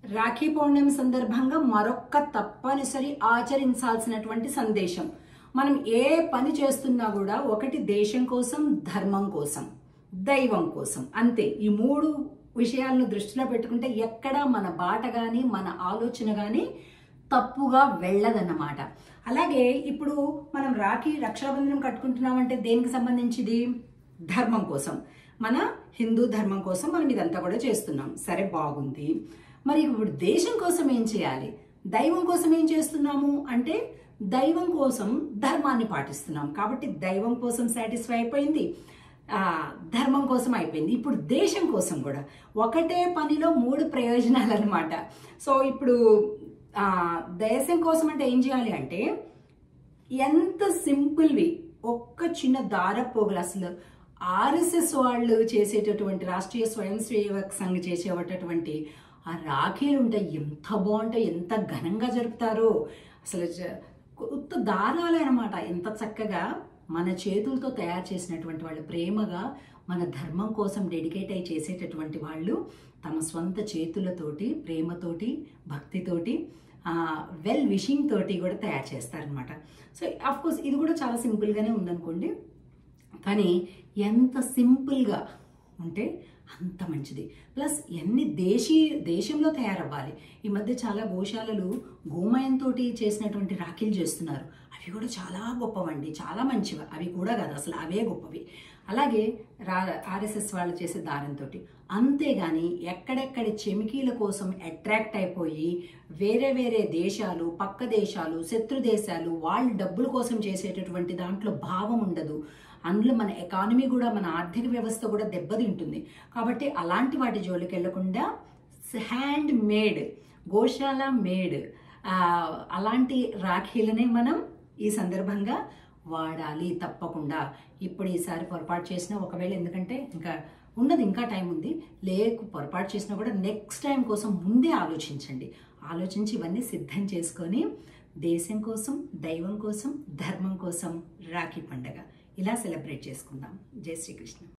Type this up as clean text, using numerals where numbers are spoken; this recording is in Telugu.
రాఖీ పౌర్ణమి సందర్భంగా మరొక్క తప్పనిసరి ఆచరించాల్సినటువంటి సందేశం. మనం ఏ పని చేస్తున్నా కూడా ఒకటి దేశం కోసం, ధర్మం కోసం, దైవం కోసం, అంతే. ఈ మూడు విషయాలను దృష్టిలో పెట్టుకుంటే ఎక్కడా మన బాట గాని మన ఆలోచన గాని తప్పుగా వెళ్ళదన్నమాట. అలాగే ఇప్పుడు మనం రక్షాబంధనం కట్టుకుంటున్నామంటే దేనికి సంబంధించింది? ధర్మం కోసం, మన హిందూ ధర్మం కోసం మనం ఇదంతా కూడా చేస్తున్నాం. సరే, బాగుంది. మరి ఇప్పుడు దేశం కోసం ఏం చేయాలి? దైవం కోసం ఏం చేస్తున్నాము అంటే దైవం కోసం ధర్మాన్ని పాటిస్తున్నాం. కాబట్టి దైవం కోసం సాటిస్ఫై అయిపోయింది, ధర్మం కోసం అయిపోయింది. ఇప్పుడు దేశం కోసం కూడా ఒకటే పనిలో మూడు ప్రయోజనాలు అన్నమాట. సో ఇప్పుడు దేశం కోసం అంటే ఏం చేయాలి అంటే ఎంత సింపుల్వి, ఒక్క చిన్న దారపోగులు. అసలు ఆర్ఎస్ఎస్ వాళ్ళు చేసేటటువంటి రాష్ట్రీయ స్వయం సేవక్ సంఘ్ చేసేటటువంటి ఆ రాఖీలు ఉంటాయి, ఎంత బాగుంటాయి, ఎంత ఘనంగా జరుపుతారో. అసలు కొత్త దారాలే అనమాట. ఎంత చక్కగా మన చేతులతో తయారు చేసినటువంటి వాళ్ళు, ప్రేమగా మన ధర్మం కోసం డెడికేట్ అయి చేసేటటువంటి వాళ్ళు తమ స్వంత చేతులతోటి, ప్రేమతోటి, భక్తితోటి, వెల్ విషింగ్ తోటి కూడా తయారు చేస్తారనమాట. సో ఆఫ్ కోర్స్ ఇది కూడా చాలా సింపుల్గానే ఉందనుకోండి, కానీ ఎంత సింపుల్గా ఉంటే అంత మంచిది. ప్లస్ ఎన్ని దేశంలో తయారవ్వాలి. ఈ మధ్య చాలా గోశాలలు గోమయంతో చేసినటువంటి రాఖీలు చేస్తున్నారు. అవి కూడా చాలా గొప్పవండి, చాలా మంచివి. అవి కూడా కాదు, అసలు అవే గొప్పవి. అలాగే ఆర్ఎస్ఎస్ వాళ్ళు చేసే దారంతో. అంతేగాని ఎక్కడెక్కడి చెమికీల కోసం అట్రాక్ట్ అయిపోయి వేరే వేరే దేశాలు, పక్క దేశాలు, శత్రు దేశాలు వాళ్ళు డబ్బుల కోసం చేసేటటువంటి దాంట్లో భావం ఉండదు. అందులో మన ఎకానమీ కూడా, మన ఆర్థిక వ్యవస్థ కూడా దెబ్బతింటుంది. కాబట్టి అలాంటి వాటి జోలికి వెళ్లకుండా హ్యాండ్ మేడ్, గోశాల మేడ్ అలాంటి రాఖీలనే మనం ఈ సందర్భంగా వాడాలి తప్పకుండా. ఇప్పుడు ఈసారి పొరపాటు చేసినా, ఒకవేళ ఎందుకంటే ఇంకా టైం ఉంది, పొరపాటు చేసినా కూడా నెక్స్ట్ టైం కోసం ముందే ఆలోచించండి. ఆలోచించి ఇవన్నీ సిద్ధం చేసుకొని దేశం కోసం, దైవం కోసం, ధర్మం కోసం రాఖీ పండగ ఇలా సెలబ్రేట్ చేసుకుందాం. జై శ్రీకృష్ణ.